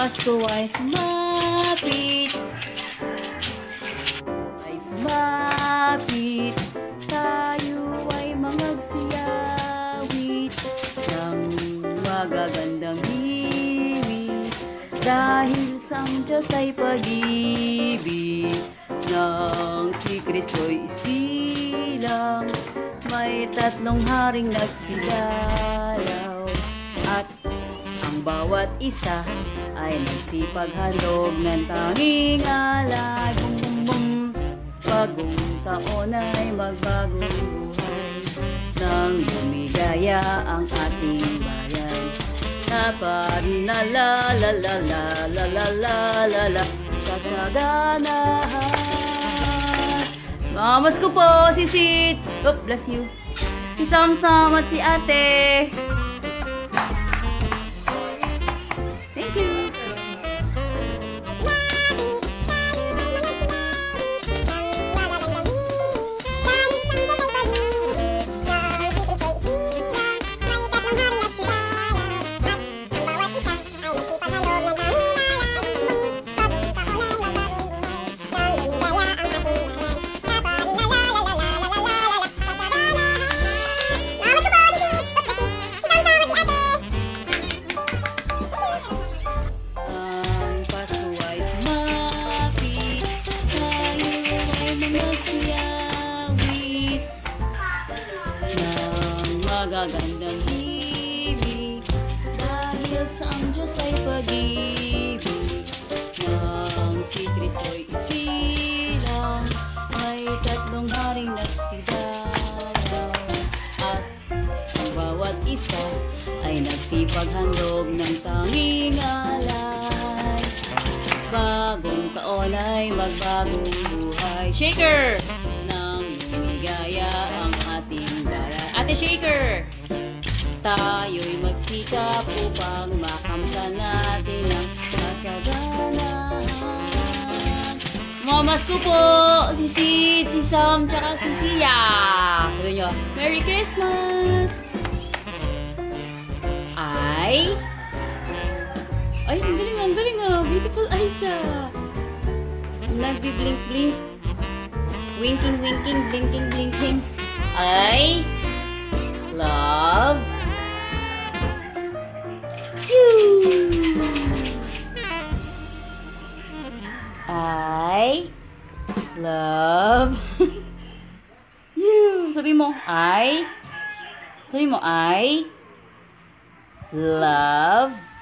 Pasko ay sumapit, ay sumapit. Tayo ay mangagsiyawit ng magagandang hiwit, dahil sa ang Diyos ay pag-ibig, nang si Kristo'y isilang. May tatlong haring nagsidalaw, at ang bawat isa ay nagsipaghandog ng tanging alay. Bum bum bum, bagong taon ay magbagong buhay, nang lumigaya ang ating bayan. Dapat na la la la la la la la la la kasaganahan. Mamas ko po si Sid, oh bless you, si Samsam at si Ate. Thank you. Magagandang ibig, dahil sa ang Diyos ay pag-ibig, nang si Kristo'y isilang. May tatlong haring nagsidalaw, at ang bawat isa ay nagsipaghandog ng tanging alay. Bagong taon ay magbagong buhay. Shaker! Nang lumigaya ang ating bayan. Ate Shaker! Tayo'y magsikap upang makamtan natin ang kasaganahan. Mamas ko po, si Sid, si Sam, tsaka si Sia. Sabi nyo, Merry Christmas! Ay, ang galing ah. Beautiful eyes ah. Nagbi-blink-blink. Winking-winking, blinking-blinking. I love you. I love you. Sabi mo, I love